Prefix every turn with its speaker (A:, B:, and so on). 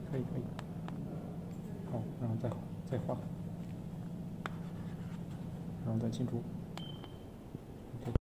A: 可以可以。好，然后再画，然后再进出。